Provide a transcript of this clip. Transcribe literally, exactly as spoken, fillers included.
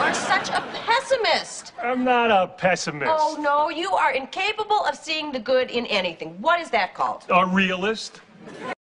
are such a pessimist. I'm not a pessimist. Oh, no, you are incapable of seeing the good in anything. What is that called? A realist.